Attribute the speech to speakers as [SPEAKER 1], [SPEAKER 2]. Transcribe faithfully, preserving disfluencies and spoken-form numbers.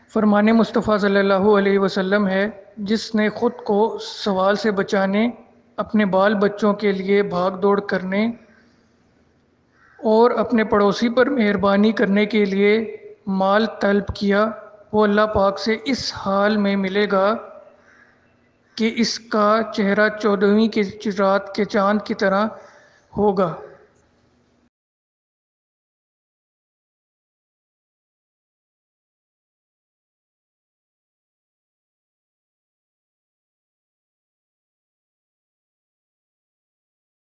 [SPEAKER 1] फरमान मुस्तफ़ा सल्लल्लाहु अलैहि वसल्लम है, जिसने ख़ुद को सवाल से बचाने, अपने बाल बच्चों के लिए भाग दौड़ करने और अपने पड़ोसी पर मेहरबानी करने के लिए माल तलब किया, वो अल्लाह पाक से इस हाल में मिलेगा कि इसका चेहरा चौदहवीं की रात के चाँद की तरह होगा।